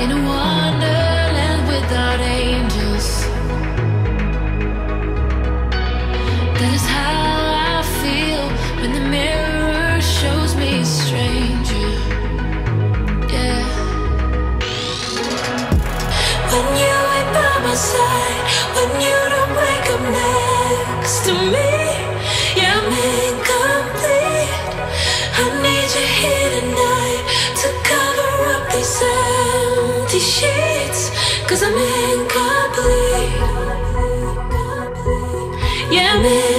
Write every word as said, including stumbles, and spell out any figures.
in a wonderland without angels. That is how I feel when the mirror shows me a stranger. Yeah. When you ain't by my side, when you don't wake up next to me, yeah, I'm incomplete. I need you here tonight to cover up these empty sheets, 'cause I'm incomplete. Yeah, I'm incomplete.